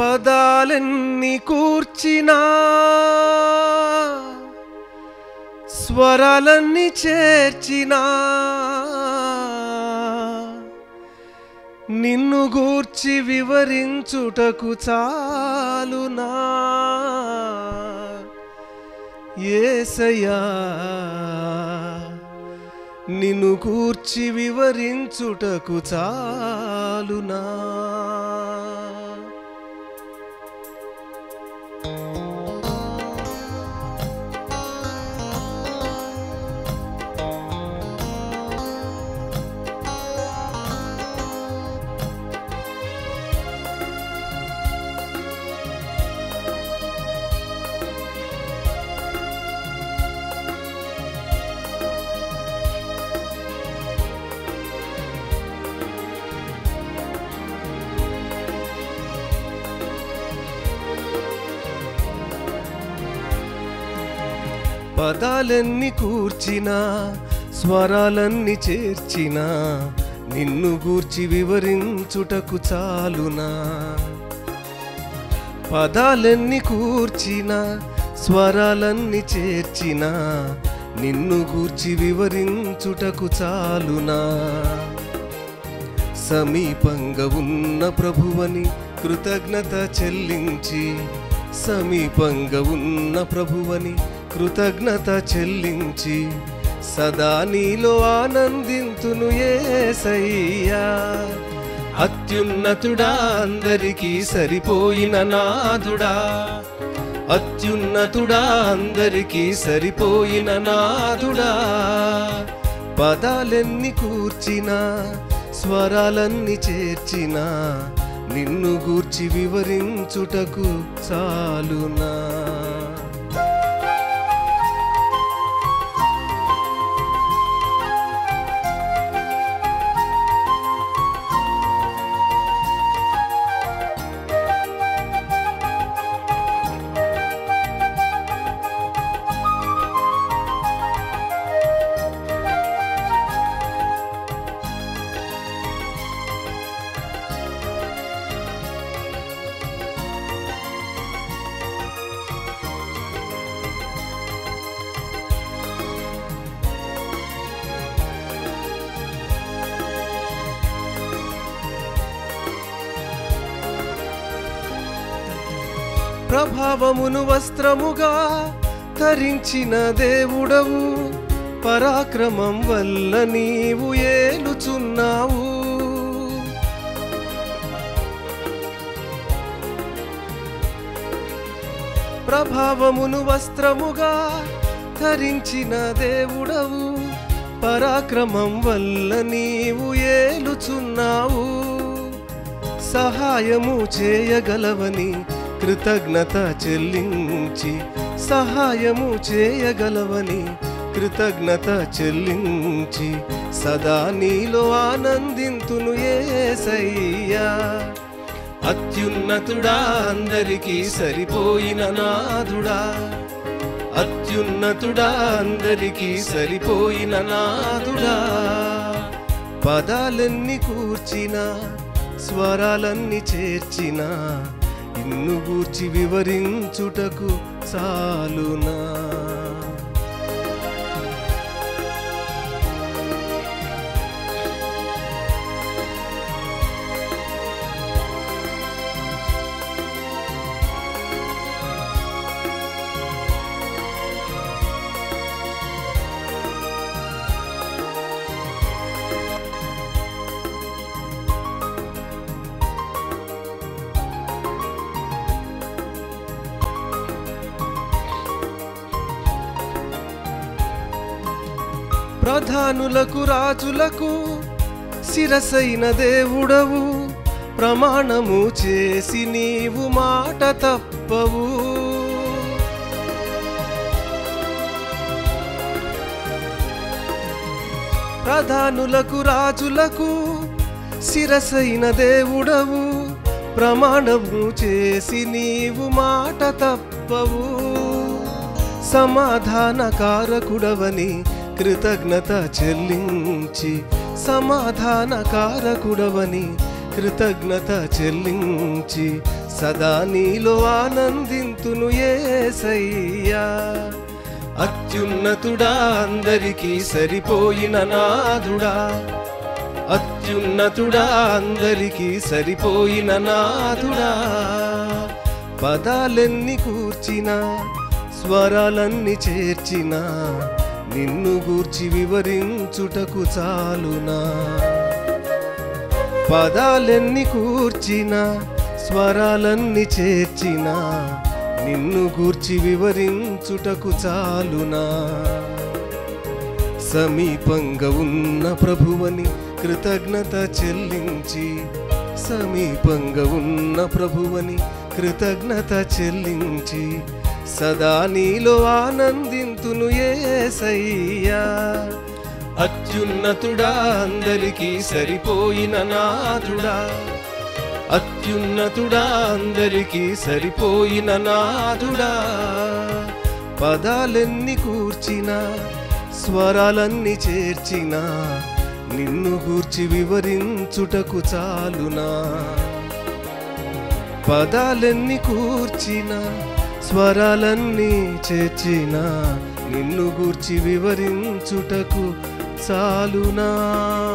పదాలెన్ని కూర్చినా స్వరాలన్నీ చేర్చినా నిన్ను గూర్చి వివరించుటకు చాలునా యేసయ్యా నిన్ను గూర్చి వివరించుటకు చాలునా పదాలన్నీ కూర్చినా స్వరాలన్నీ చేర్చినా నిన్ను గూర్చి వివరించుటకు చాలునా పదాలన్నీ కూర్చినా స్వరాలన్నీ చేర్చినా నిన్ను గూర్చి వివరించుటకు చాలునా సమీపంగా ఉన్న ప్రభువని కృతజ్ఞత చెల్లించి సమీపంగా ఉన్న ప్రభువని కృతజ్ఞత చెల్లించి సదా నీలో ఆనందింతును యేసయ్యా అత్యున్నతుడా అందరికీ సరిపోయిన నాథుడా అత్యున్నతుడా అందరికీ సరిపోయిన నాథుడా పదాలెన్ని కూర్చినా స్వరాలన్నీ చేర్చినా నిన్ను గూర్చి వివరించుటకు చాలునా ప్రభావమును వస్త్రముగా ధరించిన దేవుడవు పరాక్రమం వల్ల నీవు ఏలుచున్నావు ప్రభావమును వస్త్రముగా ధరించిన దేవుడవు పరాక్రమం వల్ల నీవు ఏలుచున్నావు సహాయము చేయగలవని కృతజ్ఞత చెల్లించి సహాయము చేయగలవని కృతజ్ఞత చెల్లించి సదా నీలో ఆనందింతును యేసయ్యా అత్యున్నతుడా అందరికీ సరిపోయిన నాథుడా అత్యున్నతుడా అందరికీ సరిపోయిన నాథుడా పదాలన్నీ కూర్చినా స్వరాలన్నీ చేర్చినా నిన్ను గూర్చి వివరించుటకు చాలునా ప్రధానులకు రాజులకు శిరసైన దేవుడవు ప్రమాణము చేసి నీవు మాట తప్పవు ప్రధానులకు రాజులకు శిరసైన దేవుడవు ప్రమాణము చేసి నీవు మాట తప్పవు సమాధానకారకుడవని కృతజ్ఞత చెల్లించి సమాధానకారకుడవని కృతజ్ఞత చెల్లించి సదా నీలో ఆనందింతును యేసయ్యా. అత్యున్నతుడా, అందరికీ సరిపోయిన నాదుడా, అత్యున్నతుడా, అందరికీ సరిపోయిన నాదుడా. పదాలెన్ని కూర్చినా, స్వరాలన్నీ చేర్చినా, నిన్ను గూర్చి వివరించుటకు చాలునా. పదాలెన్ని కూర్చినా, స్వరాలన్నీ చేర్చినా, నిన్ను గూర్చి వివరించుటకు చాలునా. సమీపంగా ఉన్న ప్రభువని కృతజ్ఞత చెల్లించి, సమీపంగా ఉన్న ప్రభువని కృతజ్ఞత చెల్లించి, సదా నీలో ఆనందింతును యేసయ్యా. అత్యున్నతుడా, అందరికీ సరిపోయిన నాదుడా, అత్యున్నతుడా, అందరికీ సరిపోయిన నాదుడా. పదాలెన్ని కూర్చినా, స్వరాలన్నీ చేర్చినా, నిన్ను గూర్చి వివరించుటకు చాలునా. పదాలెన్ని కూర్చినా, స్వరాలన్నీ చేర్చినా, నిన్ను గూర్చి వివరించుటకు చాలునా.